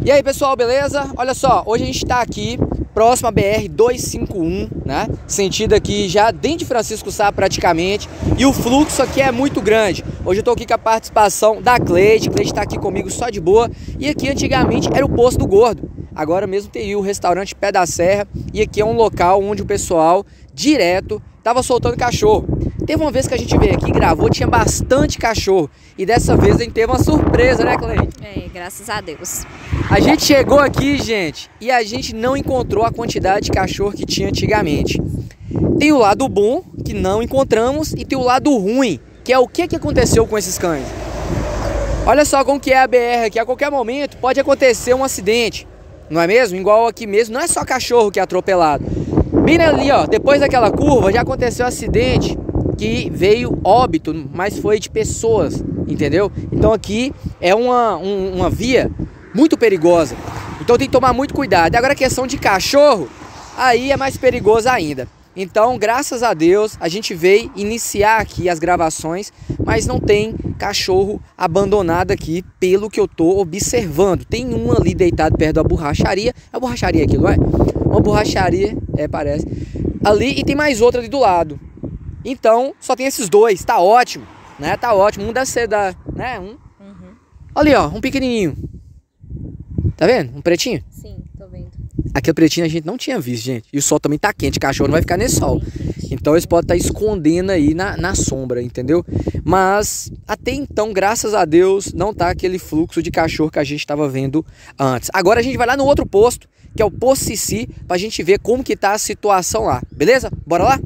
E aí pessoal, beleza? Olha só, hoje a gente tá aqui próximo à BR-251, né? Sentido aqui já dentro de Francisco Sá praticamente. E o fluxo aqui é muito grande. Hoje eu tô aqui com a participação da Cleide. Cleide tá aqui comigo só de boa. E aqui antigamente era o Poço do Gordo. Agora mesmo tem o restaurante Pé da Serra. E aqui é um local onde o pessoal direto tava soltando cachorro. Teve uma vez que a gente veio aqui e gravou, tinha bastante cachorro. E dessa vez a gente teve uma surpresa, né, Cleide? É, graças a Deus. A gente chegou aqui, gente, e a gente não encontrou a quantidade de cachorro que tinha antigamente. Tem o lado bom, que não encontramos, e tem o lado ruim, que é o que aconteceu com esses cães. Olha só como que é a BR aqui, a qualquer momento pode acontecer um acidente, não é mesmo? Igual aqui mesmo, não é só cachorro que é atropelado. Bem ali, ó, depois daquela curva já aconteceu um acidente que veio óbito, mas foi de pessoas, entendeu? Então aqui é uma via muito perigosa, então tem que tomar muito cuidado. E agora a questão de cachorro, aí é mais perigoso ainda. Então, graças a Deus, a gente veio iniciar aqui as gravações, mas não tem cachorro abandonado aqui, pelo que eu tô observando. Tem um ali deitado perto da borracharia. A borracharia aqui, não é? Uma borracharia, parece. Ali, e tem mais outra ali do lado. Então, só tem esses dois, tá ótimo, né? Tá ótimo, um deve ser né? Ali, ó, um pequenininho. Tá vendo? Um pretinho? Sim, tô vendo. Aquele pretinho a gente não tinha visto, gente. E o sol também tá quente, o cachorro não vai ficar nesse sol. Então eles podem estar escondendo aí na sombra, entendeu? Mas até então, graças a Deus, não tá aquele fluxo de cachorro que a gente estava vendo antes. Agora a gente vai lá no outro posto, que é o Poço Cici, pra gente ver como que tá a situação lá. Beleza? Bora lá?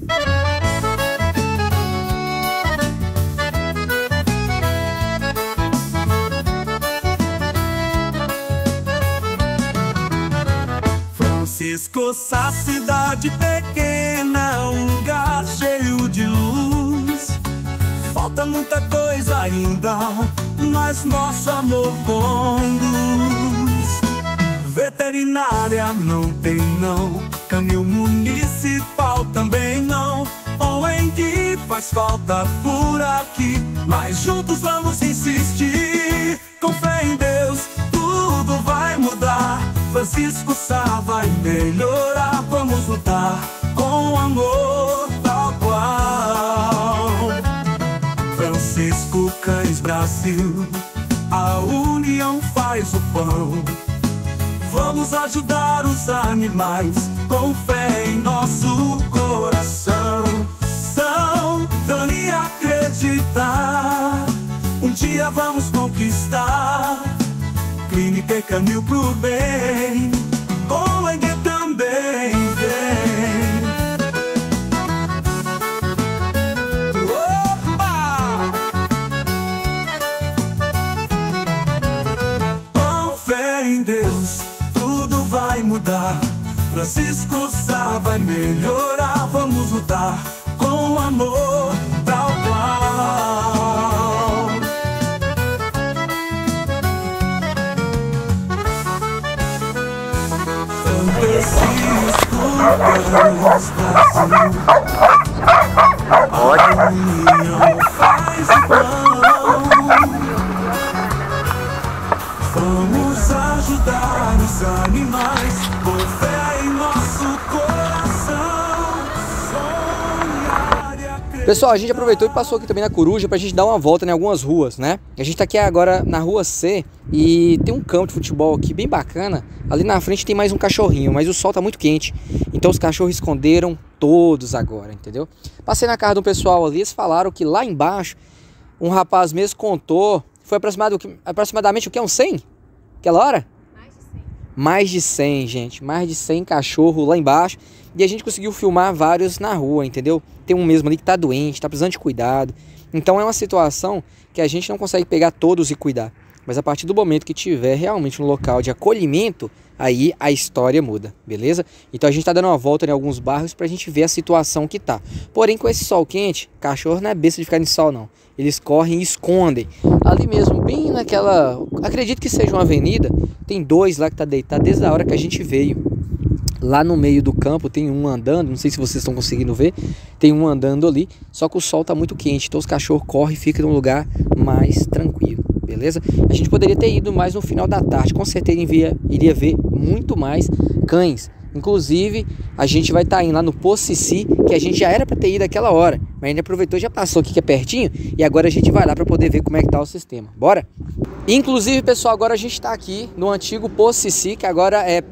Francisco Sá, cidade pequena, um lugar cheio de luz. Falta muita coisa ainda, mas nosso amor conduz. Veterinária não tem não, canil municipal também não. ONG faz falta por aqui, mas juntos vamos insistir. Com fé em Deus, tudo vai mudar. Francisco Sá vai melhorar, vamos lutar com amor tal qual. Francisco Cães Brasil, a união faz o pão. Vamos ajudar os animais com fé em nosso coração. São dando e acreditar, um dia vamos conquistar. Clínica e canil pro bem, ONG também vem. Opa! Com fé em Deus, tudo vai mudar. Francisco Sá vai melhorar, vamos lutar com amor tal qual. Francisco Cães Brasil, a união faz o pão. Vamos ajudar os animais com fé em nosso coração. Sonhar e acreditar. Pessoal, a gente aproveitou e passou aqui também na Coruja pra gente dar uma volta em algumas ruas, né? A gente tá aqui agora na rua C e tem um campo de futebol aqui bem bacana. Ali na frente tem mais um cachorrinho, mas o sol tá muito quente, então os cachorros esconderam todos agora, entendeu? Passei na casa do pessoal ali, eles falaram que lá embaixo um rapaz mesmo contou, foi aproximadamente o que? Uns 100? Aquela hora? Mais de 100, gente, mais de 100 cachorros lá embaixo. E a gente conseguiu filmar vários na rua, entendeu? Tem um mesmo ali que tá doente, tá precisando de cuidado. Então é uma situação que a gente não consegue pegar todos e cuidar. Mas a partir do momento que tiver realmente um local de acolhimento, aí a história muda, beleza? Então a gente tá dando uma volta em alguns bairros pra gente ver a situação que tá. Porém, com esse sol quente, cachorro não é besta de ficar no sol, não. Eles correm e escondem. Ali mesmo, bem naquela... acredito que seja uma avenida, tem dois lá que tá deitado desde a hora que a gente veio. Lá no meio do campo tem um andando, não sei se vocês estão conseguindo ver, tem um andando ali, só que o sol tá muito quente, então os cachorros correm e ficam num lugar mais tranquilo. beleza? A gente poderia ter ido mais no final da tarde, com certeza iria ver muito mais cães. Inclusive, a gente vai estar indo lá no Poço Cici, que a gente já era para ter ido aquela hora, mas ainda aproveitou, já passou aqui que é pertinho, e agora a gente vai lá para poder ver como é que tá o sistema. Bora? Inclusive, pessoal, agora a gente está aqui no antigo Poço Cici, que agora é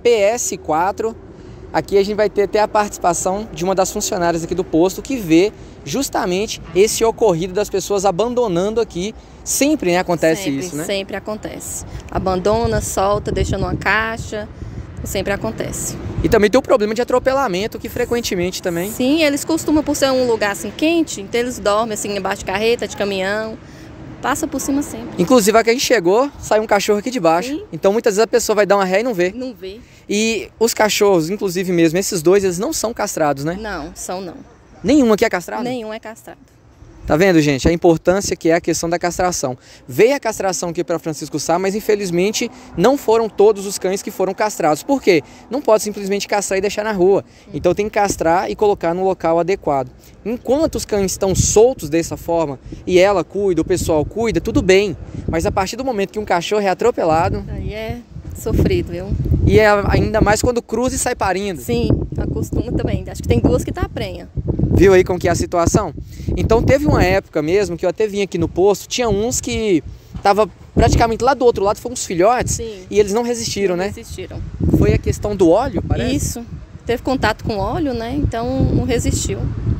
PS4. Aqui a gente vai ter até a participação de uma das funcionárias aqui do posto que vê justamente esse ocorrido das pessoas abandonando aqui. Sempre, né, acontece isso, né? Sempre acontece. Abandona, solta, deixa numa caixa, sempre acontece. E também tem o problema de atropelamento, que frequentemente também... Sim, eles costumam, por ser um lugar assim quente, então eles dormem assim embaixo de carreta, de caminhão, passa por cima sempre. Inclusive, aqui a gente chegou, saiu um cachorro aqui de baixo. Sim. Então muitas vezes a pessoa vai dar uma ré e não vê. Não vê. E os cachorros, inclusive mesmo, esses dois, eles não são castrados, né? Não, são não. Nenhum aqui é castrado? Nenhum é castrado. Tá vendo, gente? A importância que é a questão da castração. Veio a castração aqui para Francisco Sá, mas infelizmente não foram todos os cães que foram castrados. Por quê? Não pode simplesmente castrar e deixar na rua. Então tem que castrar e colocar no local adequado. Enquanto os cães estão soltos dessa forma e ela cuida, o pessoal cuida, tudo bem. Mas a partir do momento que um cachorro é atropelado... Aí é sofrido, viu? E é ainda mais quando cruza e sai parindo. Sim, acostuma também. Acho que tem duas que tá prenha. Viu aí como que é a situação? Então teve uma época mesmo que eu até vim aqui no posto, tinha uns que tava praticamente lá do outro lado, foram uns filhotes. Sim. E eles não resistiram, né? Não resistiram. Foi a questão do óleo, parece? Isso. Teve contato com óleo, né? Então não resistiu.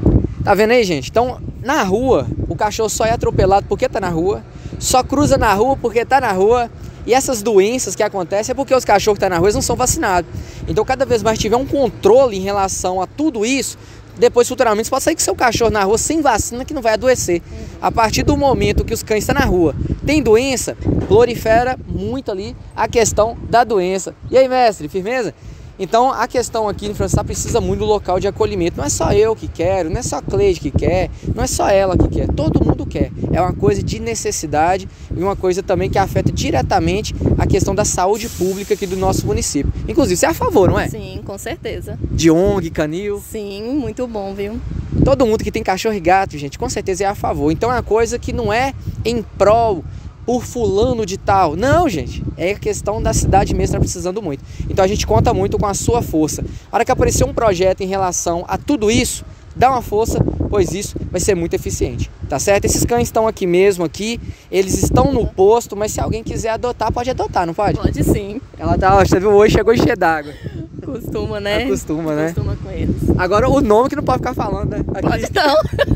Tá vendo aí, gente? Então, na rua, o cachorro só é atropelado porque tá na rua, só cruza na rua porque tá na rua. E essas doenças que acontecem é porque os cachorros que estão na rua não são vacinados. Então, cada vez mais tiver um controle em relação a tudo isso, depois futuramente você pode sair com seu cachorro na rua sem vacina que não vai adoecer. A partir do momento que os cães estão na rua, tem doença, prolifera muito ali a questão da doença. E aí, mestre, firmeza? Então, a questão aqui em Francisco Sá precisa muito do local de acolhimento. Não é só eu que quero, não é só a Cleide que quer, não é só ela que quer, todo mundo quer. É uma coisa de necessidade e uma coisa também que afeta diretamente a questão da saúde pública aqui do nosso município. Inclusive, você é a favor, não é? Sim, com certeza. De ONG, canil. Sim, muito bom, viu? Todo mundo que tem cachorro e gato, gente, com certeza é a favor. Então é uma coisa que não é em prol por fulano de tal. Não, gente. É a questão da cidade mesmo, está precisando muito. Então a gente conta muito com a sua força. A hora que aparecer um projeto em relação a tudo isso, dá uma força, pois isso vai ser muito eficiente. Tá certo? Esses cães estão aqui mesmo, aqui. Eles estão no posto, mas se alguém quiser adotar, pode adotar, não pode? Pode sim. Ela tá, ó, você viu, hoje chegou cheia d'água. Costuma, né? Acostuma, né? Costuma com eles. Agora o nome que não pode ficar falando, né? Aqui pode não.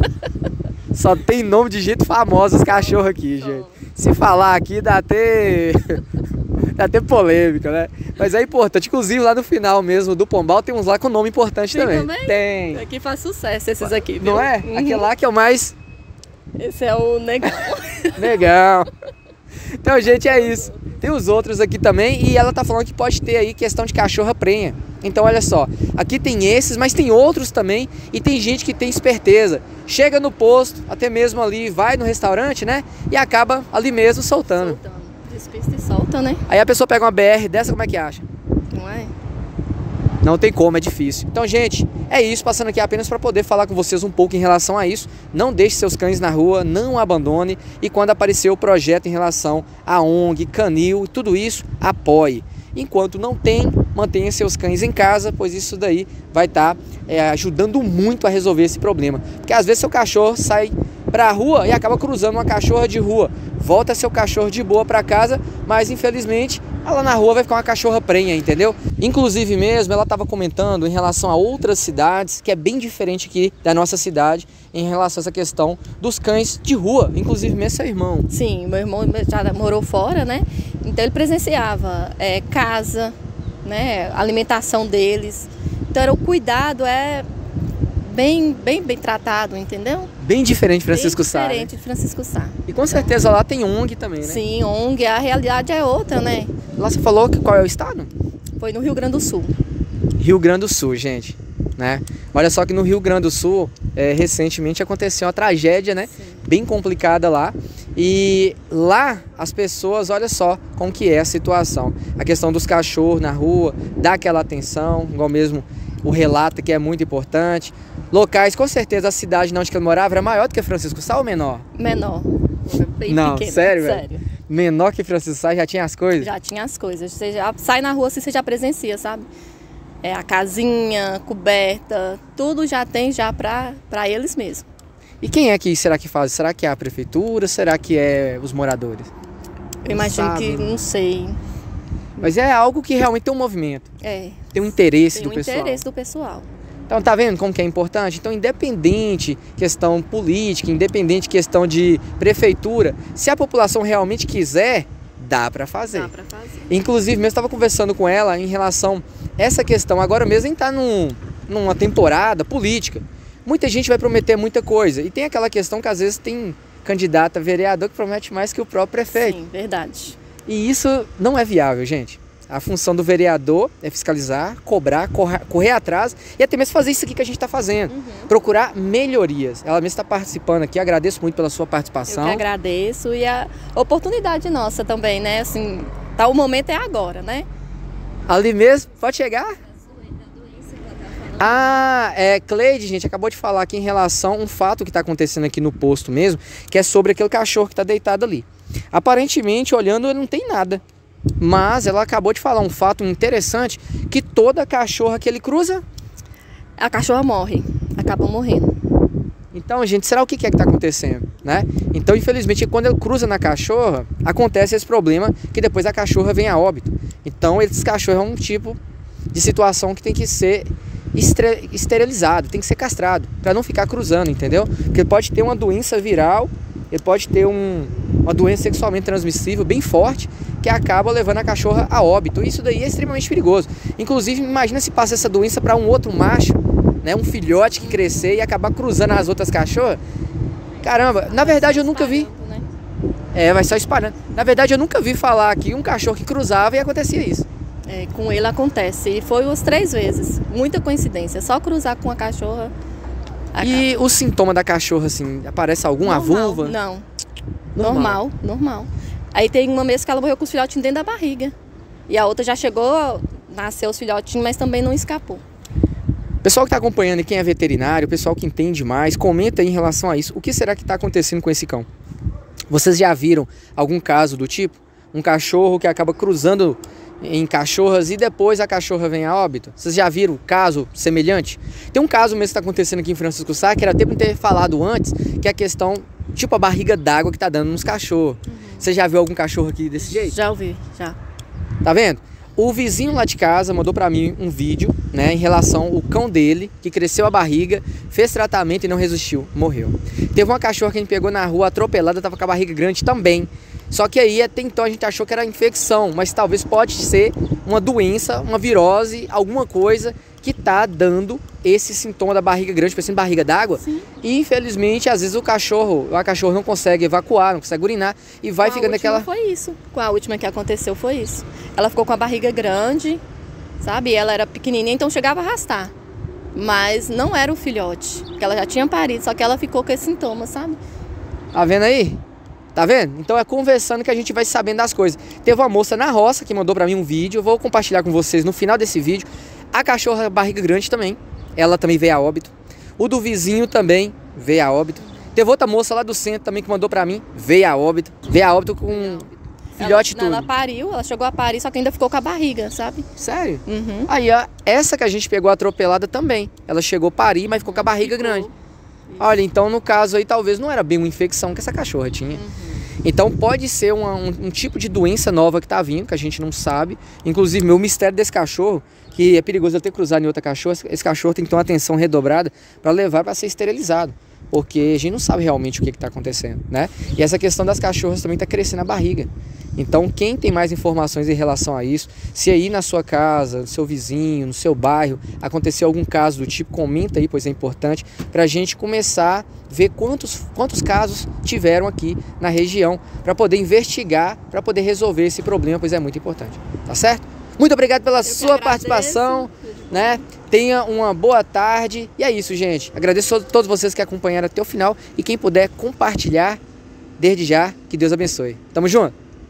só tem nome de gente famosa os cachorros aqui, gente. Se falar aqui dá até polêmica, né? Mas é importante. Inclusive lá no final mesmo do Pombal tem uns lá com nome importante também. Tem. Aqui faz sucesso esses aqui, viu? Não é? Uhum. Aquele lá que é o mais... Esse é o Negão. Negão. Então, gente, é isso. Tem os outros aqui também e ela tá falando que pode ter aí questão de cachorra prenha. Então, olha só. Aqui tem esses, mas tem outros também e tem gente que tem esperteza. Chega no posto, até mesmo ali, vai no restaurante, né? E acaba ali mesmo soltando. Despista e solta, né? Aí a pessoa pega uma BR dessa, como é que acha? Não é? Não tem como, é difícil. Então, gente, é isso. Passando aqui apenas para poder falar com vocês um pouco em relação a isso. Não deixe seus cães na rua, não abandone. E quando aparecer o projeto em relação a ONG, canil, tudo isso, apoie. Enquanto não tem, mantenha seus cães em casa, pois isso daí vai estar ajudando muito a resolver esse problema. Porque às vezes seu cachorro sai para a rua e acaba cruzando uma cachorra de rua. Volta seu cachorro de boa para casa, mas infelizmente ela na rua vai ficar uma cachorra prenha, entendeu? Inclusive mesmo, ela estava comentando em relação a outras cidades, que é bem diferente aqui da nossa cidade, em relação a essa questão dos cães de rua, inclusive mesmo seu irmão. Sim, meu irmão já morou fora, né? Então ele presenciava casa, né? Alimentação deles. Então era o cuidado bem tratado, entendeu? Bem diferente de Francisco Sá. Bem diferente de Francisco Sá. E com certeza lá tem ONG também, né? Sim, ONG, a realidade é outra, né? Lá você falou que qual é o estado? Foi no Rio Grande do Sul. Rio Grande do Sul, gente, né? Olha só que no Rio Grande do Sul, recentemente aconteceu uma tragédia, né? Sim. Bem complicada lá. E lá as pessoas, olha só como que é a situação. A questão dos cachorros na rua, dá aquela atenção, igual mesmo o relato que é muito importante. Locais, com certeza a cidade onde eu morava era maior do que Francisco Sá ou menor? Menor. Bem não, pequeno. sério? menor que Francisco Sá já tinha as coisas? Já tinha as coisas. Você já sai na rua assim, você já presencia, sabe? A casinha, coberta, tudo já tem já para eles mesmos. E quem é que será que faz? Será que é a prefeitura? Será que é os moradores? Eu imagino que, não sei. Mas é algo que realmente tem um movimento. Tem um interesse do pessoal. Tem um interesse do pessoal. Então tá vendo como que é importante? Então independente questão política, independente questão de prefeitura, se a população realmente quiser, dá para fazer. Dá pra fazer. Inclusive, mesmo estava conversando com ela em relação a essa questão. Agora mesmo a gente tá numa temporada política. Muita gente vai prometer muita coisa. E tem aquela questão que às vezes tem candidato a vereador que promete mais que o próprio prefeito. Sim, verdade. E isso não é viável, gente. A função do vereador é fiscalizar, cobrar, correr atrás e até mesmo fazer isso aqui que a gente está fazendo. Procurar melhorias. Ela mesmo está participando aqui, agradeço muito pela sua participação. Eu que agradeço e a oportunidade nossa também, né? Assim, tá, o momento é agora, né? Ali mesmo, pode chegar? Cleide, gente, acabou de falar aqui em relação a um fato que está acontecendo aqui no posto mesmo, que é sobre aquele cachorro que está deitado ali. Aparentemente, olhando, não tem nada. Mas ela acabou de falar um fato interessante, que toda cachorra que ele cruza... A cachorra morre, acaba morrendo. Então, gente, será o que é que está acontecendo, né? Então, infelizmente, quando ele cruza na cachorra, acontece esse problema que depois a cachorra vem a óbito. Então, esses cachorros é um tipo de situação que tem que ser esterilizado, tem que ser castrado, para não ficar cruzando, entendeu? Porque ele pode ter uma doença viral, ele pode ter uma doença sexualmente transmissível bem forte, que acaba levando a cachorra a óbito. Isso daí é extremamente perigoso. Inclusive, imagina se passa essa doença para um outro macho, né, um filhote que crescer e acabar cruzando as outras cachorras. Caramba, na verdade eu nunca vi. Vai só espalhando. Na verdade eu nunca vi falar aqui um cachorro que cruzava e acontecia isso. Com ele acontece. E foi umas 3 vezes. Muita coincidência. Só cruzar com a cachorra. E o sintoma da cachorra, assim, aparece alguma vulva? Não. Normal. Aí tem uma vez que ela morreu com os filhotinhos dentro da barriga. E a outra já chegou, nasceu os filhotinhos, mas também não escapou. Pessoal que está acompanhando e quem é veterinário, pessoal que entende mais, comenta aí em relação a isso. O que será que está acontecendo com esse cão? Vocês já viram algum caso do tipo? Um cachorro que acaba cruzando em cachorras e depois a cachorra vem a óbito? Vocês já viram caso semelhante? Tem um caso mesmo que está acontecendo aqui em Francisco Sá, que era até para ter falado antes, que é a questão, tipo a barriga d'água que está dando nos cachorros. Você já viu algum cachorro aqui desse jeito? Já ouvi, já. Tá vendo? O vizinho lá de casa mandou pra mim um vídeo, né, em relação ao cão dele, que cresceu a barriga, fez tratamento e não resistiu, morreu. Teve uma cachorra que a gente pegou na rua atropelada, tava com a barriga grande também. Só que aí até então a gente achou que era infecção, mas talvez pode ser uma doença, uma virose, alguma coisa que tá dando esse sintoma da barriga grande, parecendo barriga d'água. E infelizmente, às vezes a cachorra não consegue evacuar, não consegue urinar e vai ficando aquela... Foi isso. Com a última que aconteceu foi isso. Ela ficou com a barriga grande, sabe? E ela era pequenininha, então chegava a arrastar. Mas não era o filhote, porque ela já tinha parido, só que ela ficou com esse sintoma, sabe? Tá vendo aí? Tá vendo? Então é conversando que a gente vai sabendo das coisas. Teve uma moça na roça que mandou pra mim um vídeo, eu vou compartilhar com vocês no final desse vídeo. A cachorra barriga grande também, ela também veio a óbito. O do vizinho também veio a óbito. Teve outra moça lá do centro também que mandou pra mim, veio a óbito. Veio a óbito com filhote tudo. Ela pariu, ela chegou a parir, só que ainda ficou com a barriga, sabe? Sério? Aí, ó, essa que a gente pegou atropelada também. Ela chegou a parir, mas ficou com a barriga grande. Olha, então no caso aí talvez não era bem uma infecção que essa cachorra tinha. Então pode ser um tipo de doença nova que tá vindo, que a gente não sabe. Inclusive, meu mistério desse cachorro, que é perigoso eu ter cruzado em outra cachorra, esse cachorro tem que ter uma atenção redobrada para levar para ser esterilizado. Porque a gente não sabe realmente o que está acontecendo, né? E essa questão das cachorras também está crescendo a barriga. Então, quem tem mais informações em relação a isso, se aí na sua casa, no seu vizinho, no seu bairro, aconteceu algum caso do tipo, comenta aí, pois é importante, para a gente começar a ver quantos casos tiveram aqui na região, para poder investigar, para poder resolver esse problema, pois é muito importante. Tá certo? Muito obrigado pela sua participação, né? Tenha uma boa tarde. E é isso, gente. Agradeço a todos vocês que acompanharam até o final. E quem puder compartilhar, desde já, que Deus abençoe. Tamo junto.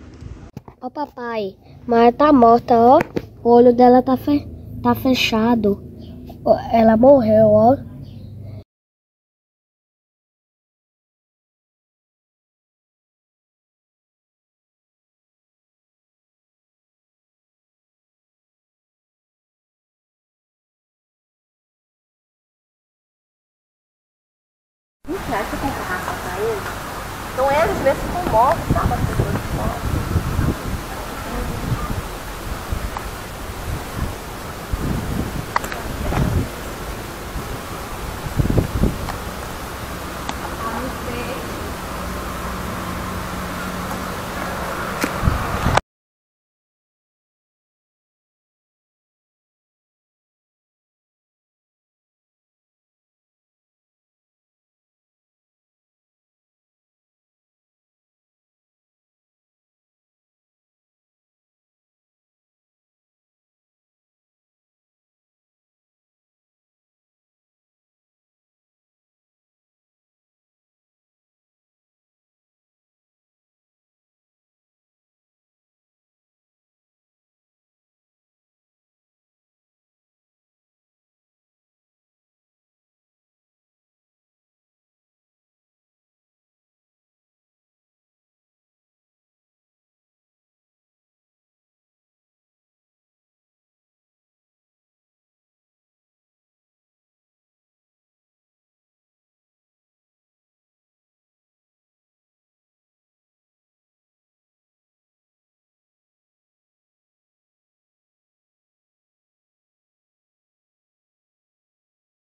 Ó, papai, Maia tá morta, ó. O olho dela tá fechado. Ela morreu, ó. R$ 20 você compra ração pra eles. Então eles mesmos comovem, sabe, as pessoas que moram.